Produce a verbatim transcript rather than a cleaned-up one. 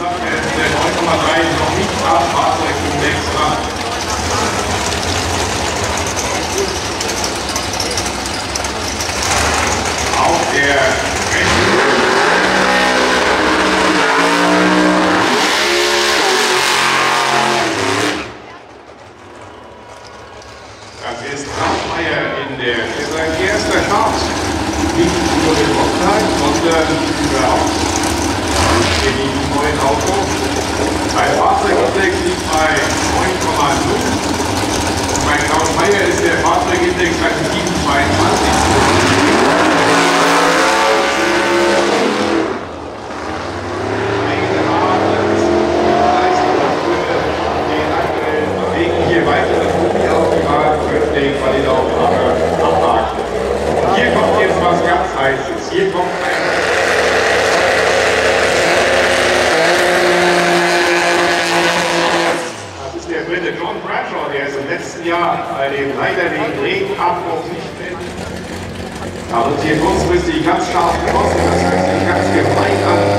der neun Komma drei noch nicht ab, Fahrzeug fünf Komma sechs. Auch der das ist Traumeier in der, ist sein erster Start. Nicht über den Hockenheim, sondern überhaupt in diesem neuen Auto. Sein Fahrzeugindex liegt bei neun Komma null. Bei Traumeier ist der Fahrzeugindex bei sieben Komma zweiundzwanzig. Hier weitere Folie auf die Wahl für den Qualy abhaken. Hier kommt jetzt was ganz Heißes. Hier kommt ein Das ist der Brite John Bradshaw, der ist im letzten Jahr bei dem leider den Regenabbruch nicht mit. Da wird hier kurzfristig ganz scharf geschossen, das hört sich ganz gemein an.